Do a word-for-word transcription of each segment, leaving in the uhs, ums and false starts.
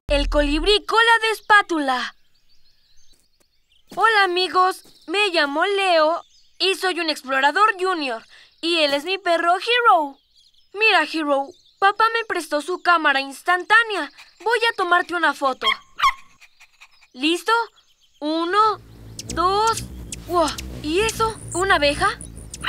El colibrí cola de espátula. Hola amigos, me llamo Leo y soy un explorador junior. Y él es mi perro Hero. Mira, Hero, papá me prestó su cámara instantánea. Voy a tomarte una foto. ¿Listo? Uno, dos... ¡Wow! ¿Y eso? ¿Una abeja?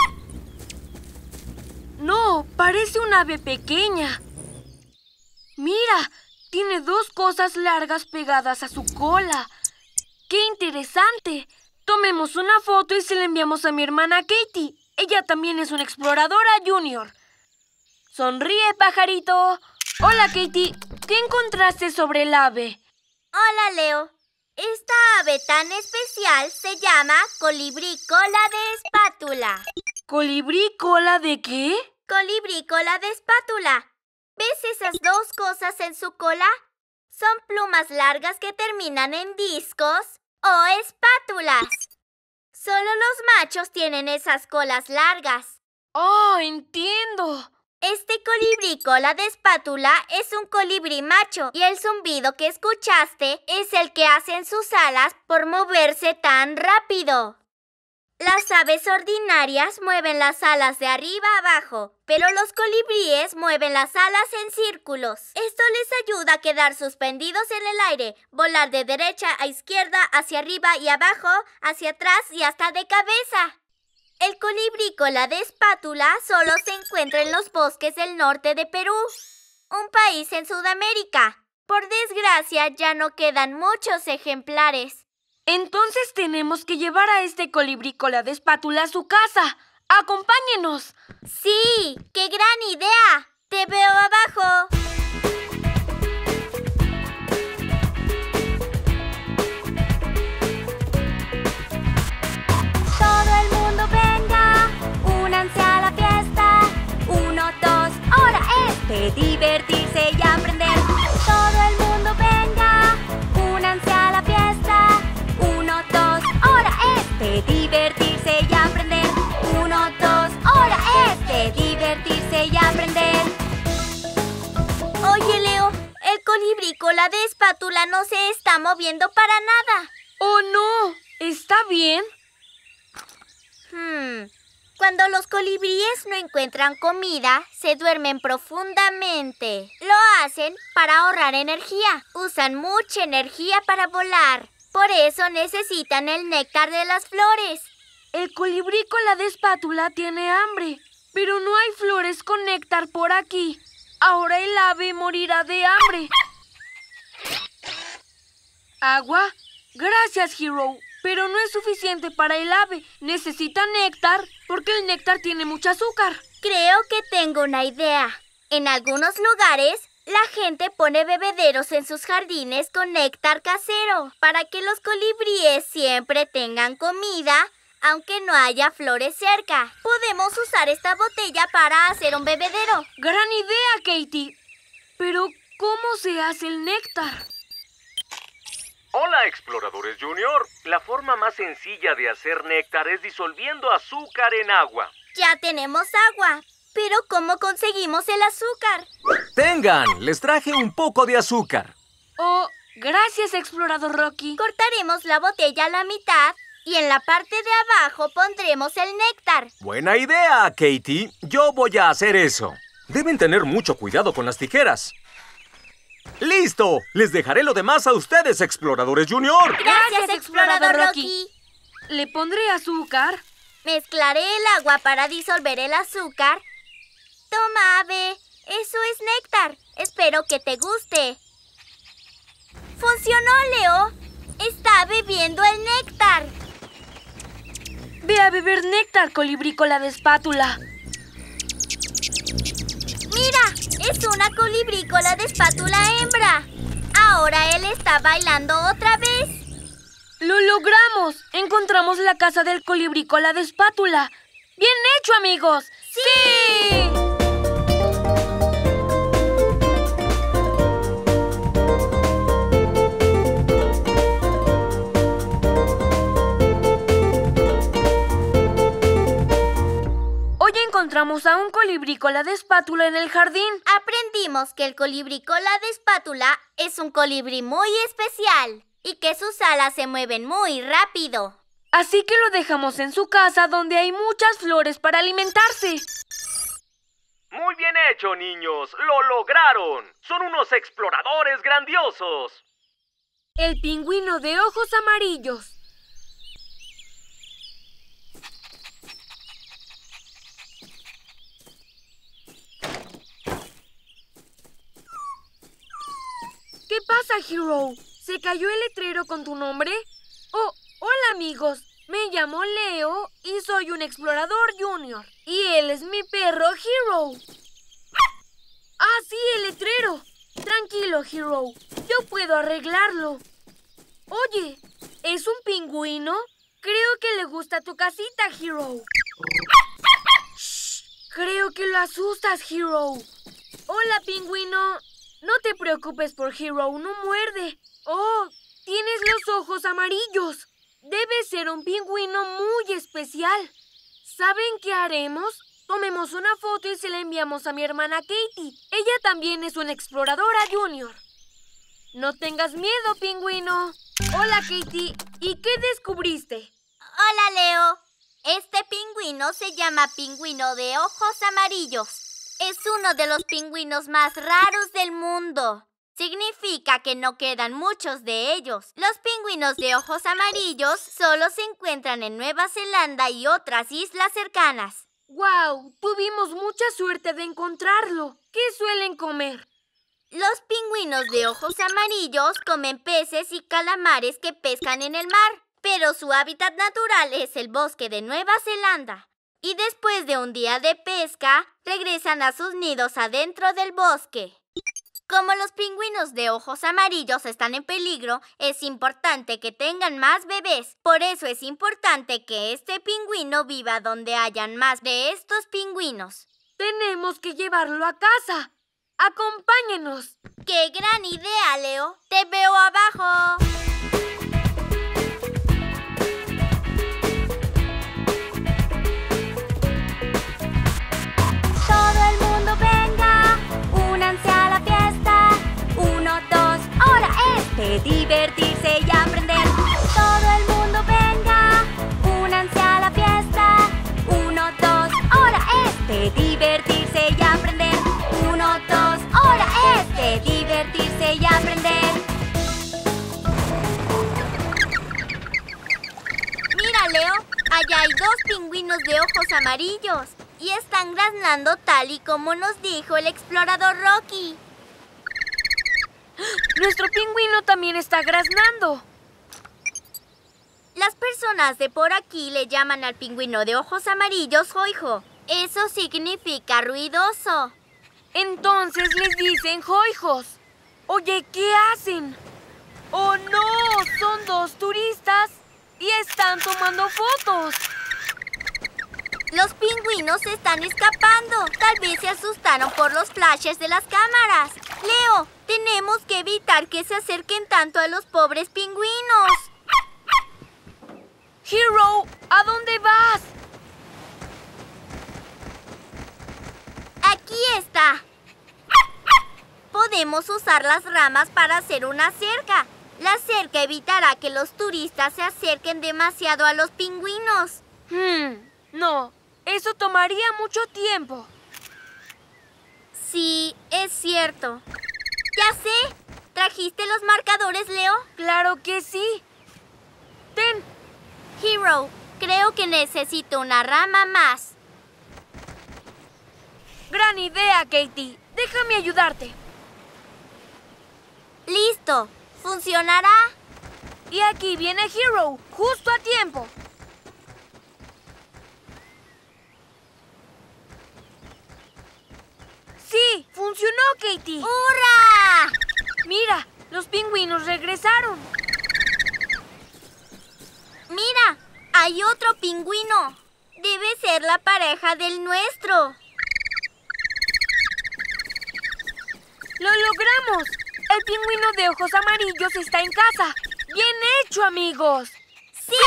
No, parece una ave pequeña. Mira, tiene dos cosas largas pegadas a su cola. ¡Qué interesante! Tomemos una foto y se la enviamos a mi hermana Katie. Ella también es una exploradora junior. Sonríe, pajarito. Hola, Katie. ¿Qué encontraste sobre el ave? Hola, Leo. Esta ave tan especial se llama colibrí cola de espátula. ¿Colibrí cola de qué? Colibrí cola de espátula. ¿Ves esas dos cosas en su cola? Son plumas largas que terminan en discos o espátulas. Solo los machos tienen esas colas largas. ¡Oh, entiendo! Este colibrí cola de espátula es un colibrí macho y el zumbido que escuchaste es el que hacen sus alas por moverse tan rápido. Las aves ordinarias mueven las alas de arriba a abajo, pero los colibríes mueven las alas en círculos. Esto les ayuda a quedar suspendidos en el aire, volar de derecha a izquierda, hacia arriba y abajo, hacia atrás y hasta de cabeza. El colibrí cola de espátula solo se encuentra en los bosques del norte de Perú, un país en Sudamérica. Por desgracia, ya no quedan muchos ejemplares. Entonces tenemos que llevar a este colibrí cola de espátula a su casa. ¡Acompáñenos! ¡Sí! ¡Qué gran idea! ¡Te veo abajo! Todo el mundo venga, únanse a la fiesta. Uno, dos, ahora es de divertirse y aprender. Todo el mundo venga, únanse a la fiesta. Uno, dos, ahora es de divertirse y aprender. Uno, dos, ahora es de divertirse y aprender. Oye, Leo, el colibrí cola de espátula no se está moviendo para nada. ¡Oh, no! ¿Está bien? Hmm. Cuando los colibríes no encuentran comida, se duermen profundamente. Lo hacen para ahorrar energía. Usan mucha energía para volar. Por eso necesitan el néctar de las flores. El colibrí cola de espátula tiene hambre, pero no hay flores con néctar por aquí. Ahora el ave morirá de hambre. ¿Agua? Gracias, Hero. Pero no es suficiente para el ave. Necesita néctar porque el néctar tiene mucho azúcar. Creo que tengo una idea. En algunos lugares, la gente pone bebederos en sus jardines con néctar casero para que los colibríes siempre tengan comida, aunque no haya flores cerca. Podemos usar esta botella para hacer un bebedero. ¡Gran idea, Katie! Pero, ¿cómo se hace el néctar? Hola, exploradores junior. La forma más sencilla de hacer néctar es disolviendo azúcar en agua. Ya tenemos agua, pero ¿cómo conseguimos el azúcar? Tengan, les traje un poco de azúcar. Oh, gracias, explorador Rocky. Cortaremos la botella a la mitad y en la parte de abajo pondremos el néctar. Buena idea, Katie. Yo voy a hacer eso. Deben tener mucho cuidado con las tijeras. ¡Listo! Les dejaré lo demás a ustedes, exploradores junior. Gracias, explorador Rocky. Le pondré azúcar. Mezclaré el agua para disolver el azúcar. Toma, ave. Eso es néctar. Espero que te guste. ¡Funcionó, Leo! Está bebiendo el néctar. Ve a beber néctar, colibrí cola de espátula. ¡Mira! Es una colibrí cola de espátula hembra. Ahora él está bailando otra vez. ¡Lo logramos! Encontramos la casa del colibrí cola de espátula. ¡Bien hecho, amigos! ¡Sí! Hoy encontramos a un colibrí cola de espátula en el jardín. Aprendimos que el colibrí cola de espátula es un colibrí muy especial y que sus alas se mueven muy rápido. Así que lo dejamos en su casa donde hay muchas flores para alimentarse. Muy bien hecho, niños. ¡Lo lograron! ¡Son unos exploradores grandiosos! El pingüino de ojos amarillos. ¿Qué pasa, Hero? ¿Se cayó el letrero con tu nombre? Oh, hola amigos. Me llamo Leo y soy un explorador junior. Y él es mi perro, Hero. ¡Ah, sí, el letrero! Tranquilo, Hero. Yo puedo arreglarlo. Oye, ¿es un pingüino? Creo que le gusta tu casita, Hero. Shh, creo que lo asustas, Hero. Hola, pingüino. No te preocupes por Hero, no muerde. Oh, tienes los ojos amarillos. Debe ser un pingüino muy especial. ¿Saben qué haremos? Tomemos una foto y se la enviamos a mi hermana Katie. Ella también es una exploradora junior. No tengas miedo, pingüino. Hola, Katie. ¿Y qué descubriste? Hola, Leo. Este pingüino se llama pingüino de ojos amarillos. Es uno de los pingüinos más raros del mundo. Significa que no quedan muchos de ellos. Los pingüinos de ojos amarillos solo se encuentran en Nueva Zelanda y otras islas cercanas. ¡Guau! Tuvimos mucha suerte de encontrarlo. ¿Qué suelen comer? Los pingüinos de ojos amarillos comen peces y calamares que pescan en el mar, pero su hábitat natural es el bosque de Nueva Zelanda. Y después de un día de pesca, regresan a sus nidos adentro del bosque. Como los pingüinos de ojos amarillos están en peligro, es importante que tengan más bebés. Por eso es importante que este pingüino viva donde hayan más de estos pingüinos. Tenemos que llevarlo a casa. ¡Acompáñenos! ¡Qué gran idea, Leo! ¡Te veo abajo! Todo el mundo venga, únanse a la fiesta. Uno, dos, ahora es de divertirse y aprender. Todo el mundo venga, únanse a la fiesta. Uno, dos, ahora es de divertirse y aprender. Uno, dos, ahora es de divertirse y aprender. Mira, Leo, allá hay dos pingüinos de ojos amarillos. Y están graznando tal y como nos dijo el explorador Rocky. Nuestro pingüino también está graznando. Las personas de por aquí le llaman al pingüino de ojos amarillos joijo. Eso significa ruidoso. Entonces les dicen joijos. Oye, ¿qué hacen? ¡Oh, no! Son dos turistas y están tomando fotos. Los pingüinos se están escapando. Tal vez se asustaron por los flashes de las cámaras. Leo, tenemos que evitar que se acerquen tanto a los pobres pingüinos. Hero, ¿a dónde vas? Aquí está. Podemos usar las ramas para hacer una cerca. La cerca evitará que los turistas se acerquen demasiado a los pingüinos. Hmm, no. Eso tomaría mucho tiempo. Sí, es cierto. Ya sé. ¿Trajiste los marcadores, Leo? Claro que sí. Ten. Hero, creo que necesito una rama más. Gran idea, Katie. Déjame ayudarte. Listo. ¿Funcionará? Y aquí viene Hero, justo a tiempo. ¡Sí! ¡Funcionó, Katie! ¡Hurra! Mira, los pingüinos regresaron. Mira, hay otro pingüino. Debe ser la pareja del nuestro. ¡Lo logramos! El pingüino de ojos amarillos está en casa. ¡Bien hecho, amigos!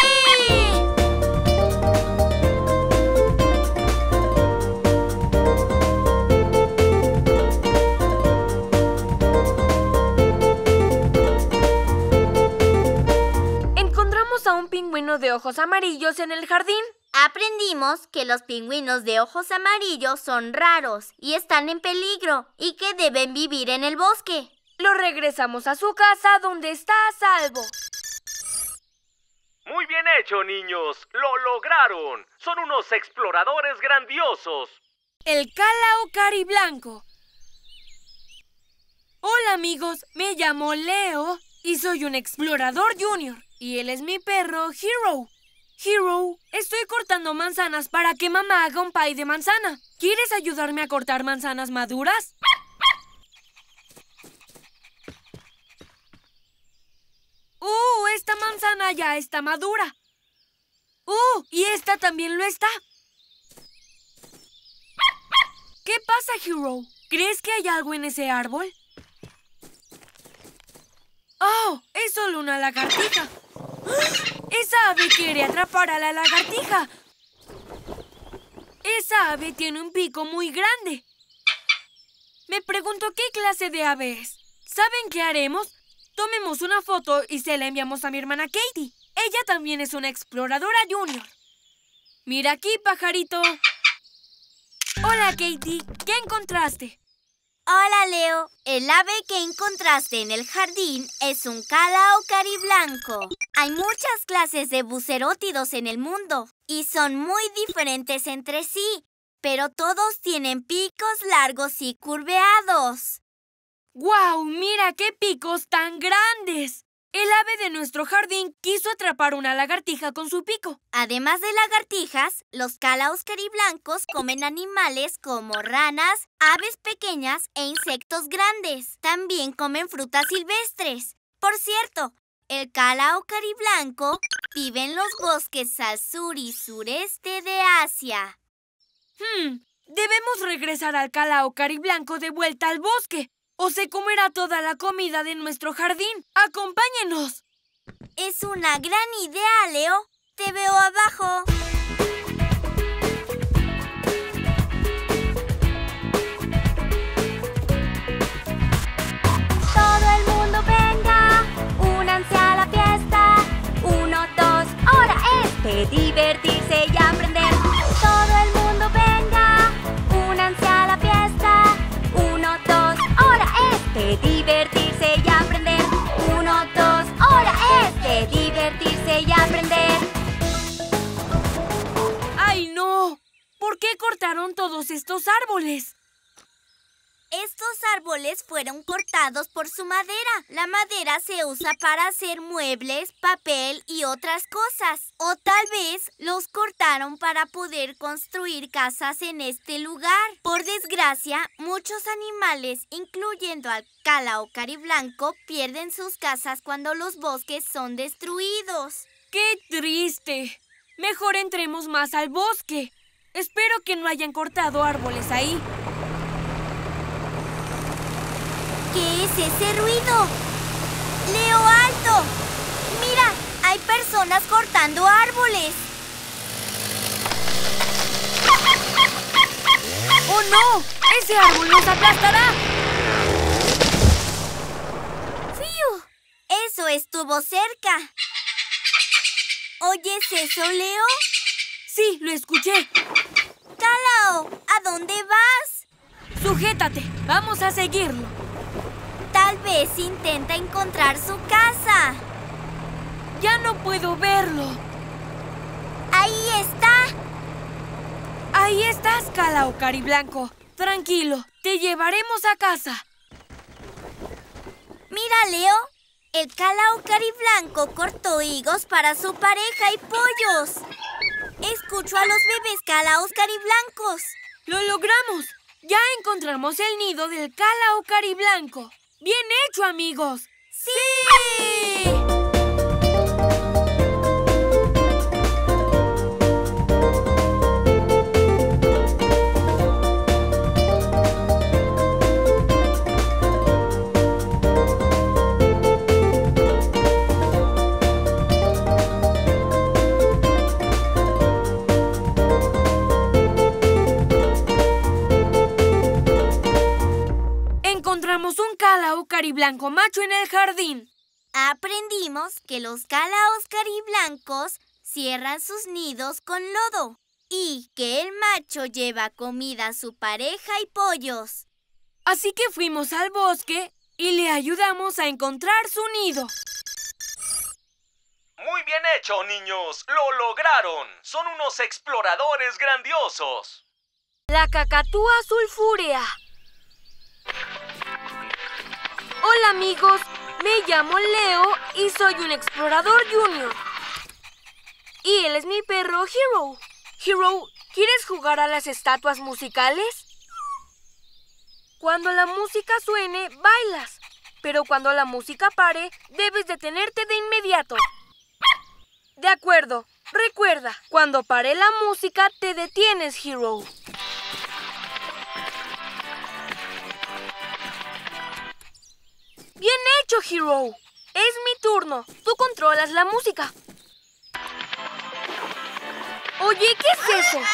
¡Sí! pingüino de ojos amarillos en el jardín? Aprendimos que los pingüinos de ojos amarillos son raros y están en peligro y que deben vivir en el bosque. Lo regresamos a su casa donde está a salvo. Muy bien hecho, niños. ¡Lo lograron! Son unos exploradores grandiosos. El Calao Cariblanco. Hola, amigos. Me llamo Leo y soy un explorador junior. Y él es mi perro, Hero. Hero, estoy cortando manzanas para que mamá haga un pie de manzana. ¿Quieres ayudarme a cortar manzanas maduras? ¡Uh! Esta manzana ya está madura. ¡Uh! Y esta también lo está. ¿Qué pasa, Hero? ¿Crees que hay algo en ese árbol? ¡Oh! Es solo una lagartija. ¡Esa ave quiere atrapar a la lagartija! Esa ave tiene un pico muy grande. Me pregunto qué clase de ave es. ¿Saben qué haremos? Tomemos una foto y se la enviamos a mi hermana Katie. Ella también es una exploradora junior. Mira aquí, pajarito. Hola, Katie. ¿Qué encontraste? Hola, Leo. El ave que encontraste en el jardín es un Calao cariblanco. Hay muchas clases de bucerótidos en el mundo y son muy diferentes entre sí, pero todos tienen picos largos y curveados. ¡Guau! ¡Mira qué picos tan grandes! El ave de nuestro jardín quiso atrapar una lagartija con su pico. Además de lagartijas, los calaos cariblancos comen animales como ranas, aves pequeñas e insectos grandes. También comen frutas silvestres. Por cierto, el calao cariblanco vive en los bosques al sur y sureste de Asia. Hmm, debemos regresar al Calao Cariblanco de vuelta al bosque, o se comerá toda la comida de nuestro jardín. ¡Acompáñenos! Es una gran idea, Leo. Te veo abajo. Todo el mundo venga, únanse a la fiesta. Uno, dos, ahora es de divertirse y aprender. Todo el mundo venga, únanse a la fiesta. Uno, dos, ahora es de divertirse y aprender. Uno, dos, ahora es de divertirse y aprender. ¡Ay, no! ¿Por qué cortaron todos estos árboles? Estos árboles fueron cortados por su madera. La madera se usa para hacer muebles, papel y otras cosas. O tal vez los cortaron para poder construir casas en este lugar. Por desgracia, muchos animales, incluyendo al calao cariblanco, pierden sus casas cuando los bosques son destruidos. ¡Qué triste! Mejor entremos más al bosque. Espero que no hayan cortado árboles ahí. ¿Qué es ese ruido? ¡Leo, alto! ¡Mira! Hay personas cortando árboles. ¡Oh, no! ¡Ese árbol nos aplastará! ¡Fiu! Eso estuvo cerca. ¿Oyes eso, Leo? Sí, lo escuché. ¡Calao! ¿A dónde vas? Sujétate. Vamos a seguirlo. Tal vez intenta encontrar su casa. Ya no puedo verlo. ¡Ahí está! Ahí estás, Calao Cariblanco. Tranquilo, te llevaremos a casa. Mira, Leo. El calao cariblanco cortó higos para su pareja y pollos. Escucho a los bebés calaos cariblancos. ¡Lo logramos! Ya encontramos el nido del Calao Cariblanco. ¡Bien hecho, amigos! ¡Sí! Encontramos un calao cariblanco macho en el jardín. Aprendimos que los calaos cariblancos cierran sus nidos con lodo y que el macho lleva comida a su pareja y pollos. Así que fuimos al bosque y le ayudamos a encontrar su nido. Muy bien hecho, niños. ¡Lo lograron! Son unos exploradores grandiosos. La cacatúa sulfúrea. Hola, amigos. Me llamo Leo y soy un explorador junior. Y él es mi perro Hero. Hero, ¿quieres jugar a las estatuas musicales? Cuando la música suene, bailas. Pero cuando la música pare, debes detenerte de inmediato. De acuerdo. Recuerda, cuando pare la música, te detienes, Hero. ¡Bien hecho, Hero! Es mi turno. Tú controlas la música. Oye, ¿qué es eso?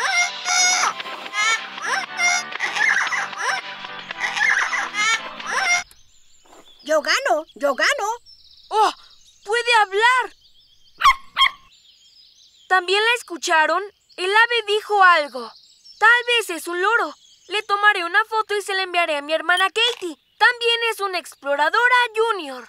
Yo gano, yo gano. ¡Oh! ¡Puede hablar! ¿También la escucharon? El ave dijo algo. Tal vez es un loro. Le tomaré una foto y se la enviaré a mi hermana Katie. También es una exploradora junior.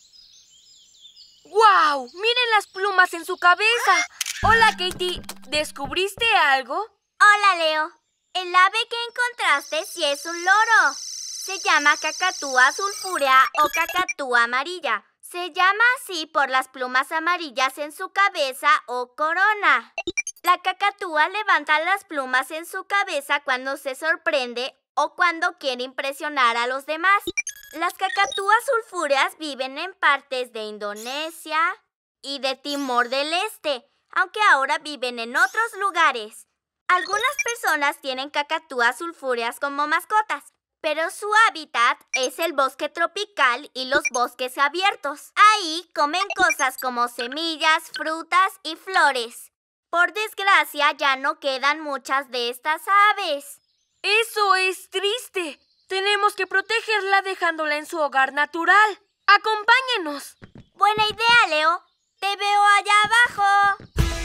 ¡Guau! ¡Miren las plumas en su cabeza! Hola, Katie. ¿Descubriste algo? Hola, Leo. El ave que encontraste sí es un loro. Se llama cacatúa sulfúrea o cacatúa amarilla. Se llama así por las plumas amarillas en su cabeza o corona. La cacatúa levanta las plumas en su cabeza cuando se sorprende o cuando quiere impresionar a los demás. Las cacatúas sulfúreas viven en partes de Indonesia y de Timor del Este, aunque ahora viven en otros lugares. Algunas personas tienen cacatúas sulfúreas como mascotas, pero su hábitat es el bosque tropical y los bosques abiertos. Ahí comen cosas como semillas, frutas y flores. Por desgracia, ya no quedan muchas de estas aves. Eso es triste. Tenemos que protegerla dejándola en su hogar natural. ¡Acompáñenos! Buena idea, Leo. Te veo allá abajo.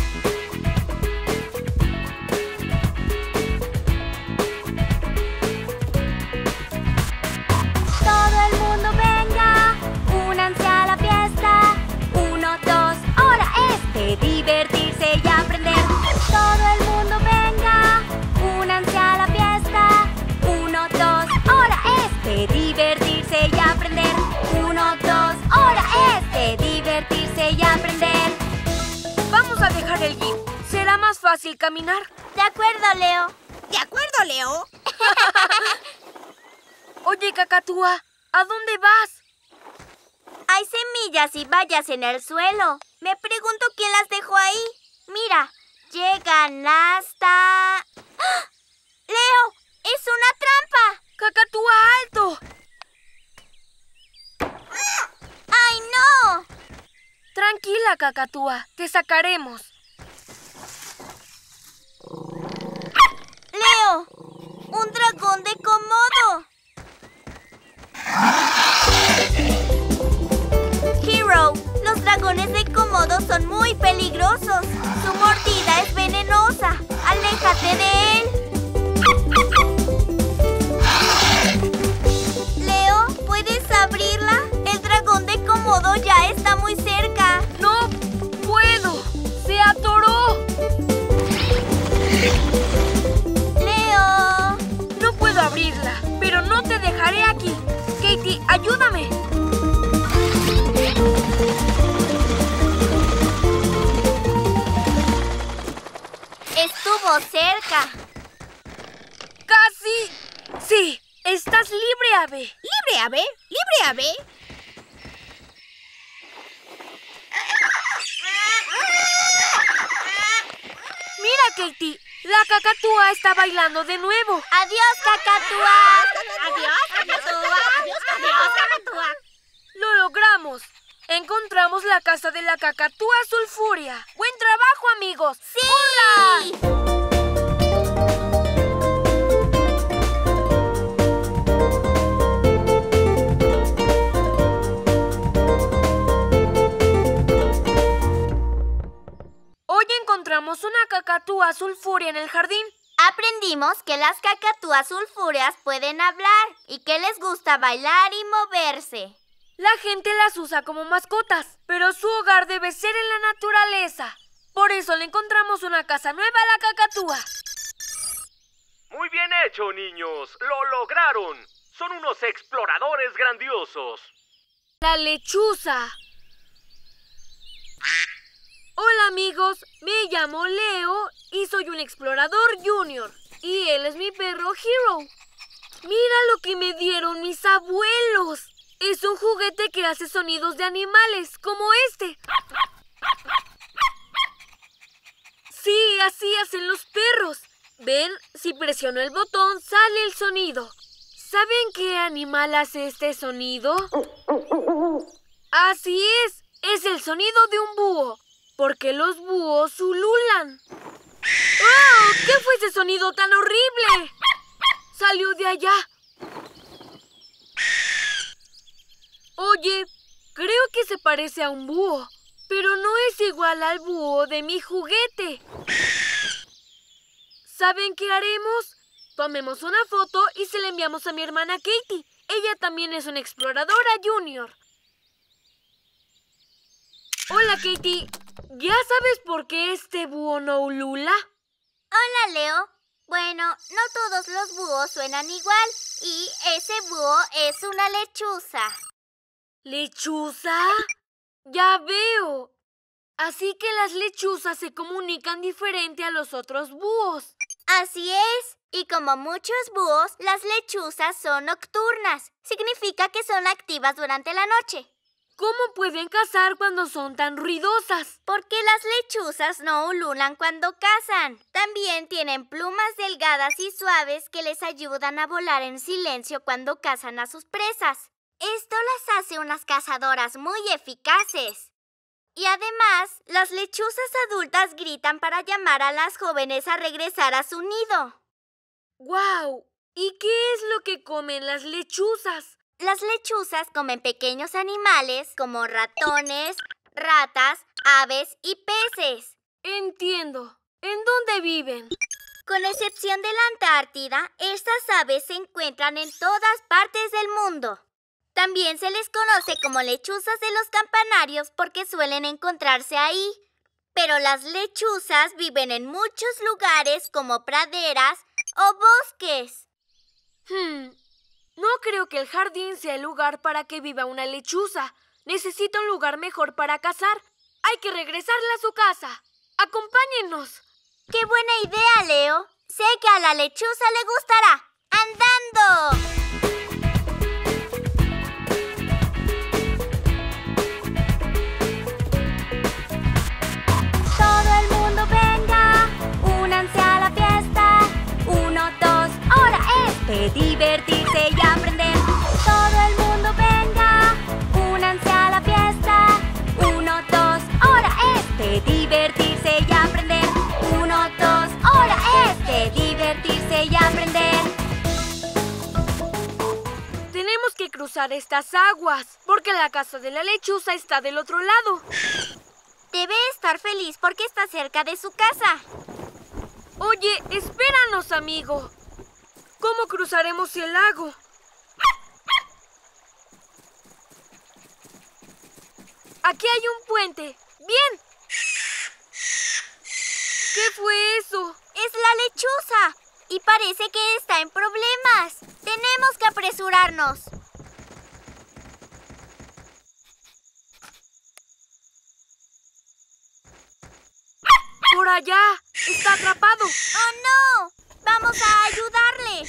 Todo el mundo venga, únanse a la fiesta. Uno, dos, ahora es de divertirse y aprender. Todo el mundo venga, únanse a la fiesta. Uno, dos, ahora es de divertirse y aprender. Uno, dos, ahora es de divertirse y aprender. Vamos a dejar el jeep. Será más fácil caminar. De acuerdo, Leo. De acuerdo, Leo. Oye, cacatúa, ¿a dónde vas? Hay semillas y bayas en el suelo. Me pregunto quién las dejó ahí. Mira, llegan hasta... ¡Ah! ¡Leo! ¡Es una trampa! ¡Cacatúa, alto! ¡Ay, no! Tranquila, cacatúa. Te sacaremos. ¡Leo! ¡Un dragón de Komodo! Hero, los dragones de Komodo son muy peligrosos. Su mordida es venenosa. ¡Aléjate de él! Leo, ¿puedes abrirla? El dragón de Komodo ya está muy cerca. ¡No puedo! ¡Se atoró! ¡Leo! No puedo abrirla, pero no te dejaré aquí. Katie, ayúdame. Estuvo cerca. ¡Casi! Sí, estás libre, ave. Libre, ave. Libre, ave. Mira, Katie, la cacatúa está bailando de nuevo. ¡Adiós, cacatúa! Adiós, cacatúa. Adiós, adiós, cacatúa. Lo logramos. Encontramos la casa de la cacatúa sulfúrea. ¡Buen trabajo, amigos! ¡Sí! ¡Hurra! cacatúa sulfurea en el jardín? Aprendimos que las cacatúas sulfúreas pueden hablar y que les gusta bailar y moverse. La gente las usa como mascotas, pero su hogar debe ser en la naturaleza. Por eso le encontramos una casa nueva a la cacatúa. Muy bien hecho, niños. Lo lograron. Son unos exploradores grandiosos. La lechuza. Hola amigos, me llamo Leo y soy un explorador junior. Y él es mi perro Hero. Mira lo que me dieron mis abuelos. Es un juguete que hace sonidos de animales, como este. Sí, así hacen los perros. ¿Ven? Si presiono el botón, sale el sonido. ¿Saben qué animal hace este sonido? Así es, es el sonido de un búho, porque los búhos ululan. ¡Oh! ¿Qué fue ese sonido tan horrible? Salió de allá. Oye, creo que se parece a un búho, pero no es igual al búho de mi juguete. ¿Saben qué haremos? Tomemos una foto y se la enviamos a mi hermana Katie. Ella también es una exploradora junior. Hola, Katie. ¿Ya sabes por qué este búho no ulula? Hola, Leo. Bueno, no todos los búhos suenan igual y ese búho es una lechuza. ¿Lechuza? Ya veo. Así que las lechuzas se comunican diferente a los otros búhos. Así es. Y como muchos búhos, las lechuzas son nocturnas. Significa que son activas durante la noche. ¿Cómo pueden cazar cuando son tan ruidosas? Porque las lechuzas no ululan cuando cazan. También tienen plumas delgadas y suaves que les ayudan a volar en silencio cuando cazan a sus presas. Esto las hace unas cazadoras muy eficaces. Y además, las lechuzas adultas gritan para llamar a las jóvenes a regresar a su nido. ¡Guau! ¿Y qué es lo que comen las lechuzas? Las lechuzas comen pequeños animales como ratones, ratas, aves y peces. Entiendo. ¿En dónde viven? Con excepción de la Antártida, estas aves se encuentran en todas partes del mundo. También se les conoce como lechuzas de los campanarios porque suelen encontrarse ahí. Pero las lechuzas viven en muchos lugares como praderas o bosques. Hmm. No creo que el jardín sea el lugar para que viva una lechuza. Necesita un lugar mejor para cazar. Hay que regresarla a su casa. ¡Acompáñennos! ¡Qué buena idea, Leo! Sé que a la lechuza le gustará. ¡Andando! Todo el mundo venga, únanse a la fiesta. Uno, dos, ahora es de divertirse y aprender. Todo el mundo venga, únanse a la fiesta. Uno, dos, ahora es de divertirse y aprender. Uno, dos, ahora es de divertirse y aprender. Tenemos que cruzar estas aguas, porque la casa de la lechuza está del otro lado. Debe estar feliz porque está cerca de su casa. Oye, espéranos, amigo. ¿Cómo cruzaremos el lago? Aquí hay un puente. ¡Bien! ¿Qué fue eso? Es la lechuza y parece que está en problemas. Tenemos que apresurarnos. ¡Por allá! ¡Está atrapado! ¡Oh, no! ¡Vamos a ayudarle!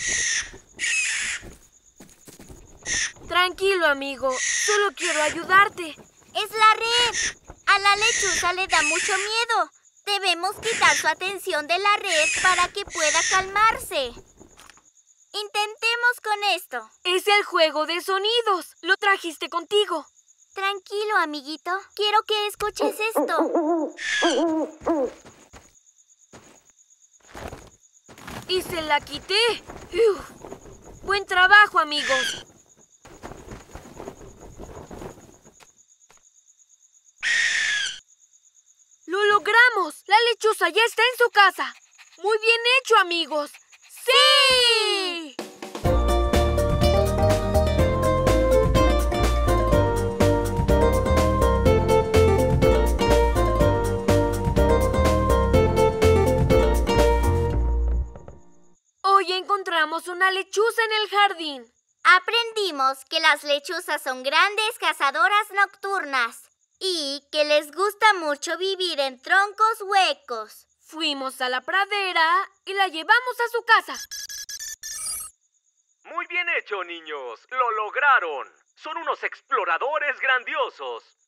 Tranquilo, amigo. Solo quiero ayudarte. ¡Es la red! A la lechuza le da mucho miedo. Debemos quitar su atención de la red para que pueda calmarse. Intentemos con esto. Es el juego de sonidos. Lo trajiste contigo. Tranquilo, amiguito. Quiero que escuches esto. Y se la quité. Uf. Buen trabajo, amigos. ¡Lo logramos! ¡La lechuza ya está en su casa. Muy bien hecho, amigos. ¡Sí! Hoy encontramos una lechuza en el jardín. Aprendimos que las lechuzas son grandes cazadoras nocturnas y que les gusta mucho vivir en troncos huecos. Fuimos a la pradera y la llevamos a su casa. Muy bien hecho, niños. Lo lograron. Son unos exploradores grandiosos.